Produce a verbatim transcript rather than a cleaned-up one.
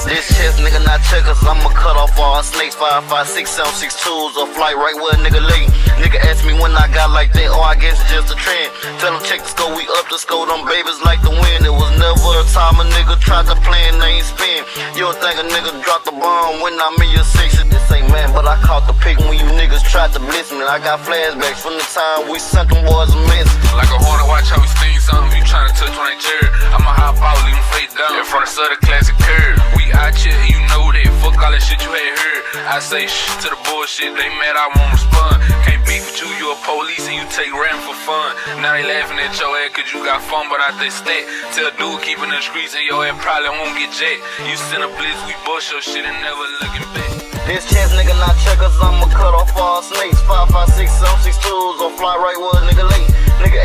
This chest nigga not checkers, I'ma cut off all snakes. Five, five, six, seven, six twos, or flight right where a nigga late. Nigga ask me when I got like that, oh I guess it's just a trend. Tell them check the score, we up the score, them babies like the wind. It was never a time a nigga tried to play and they ain't spin. You don't think a nigga dropped the bomb when I'm in your sixes. This ain't man, but I caught the pick when you niggas tried to blitz me. I got flashbacks from the time we sent them boys a miss. Like a hornet, watch how we sting something. You tryna touch on that chair, I'ma hop out, leave him face down in front of the classic curve. We out here and you know that. Fuck all that shit you had heard. I say shit to the bullshit, they mad I won't respond. Can't beef with you, you a police and you take ram for fun. Now they laughing at your ass cause you got fun but out they stat. Tell dude keeping the streets and your ass probably won't get jacked. You send a blitz, we bust your shit and never looking back. This chance nigga not checkers, I'ma cut off all snakes. Five, five, six, seven, six twos, or fly right where a nigga late. Nigga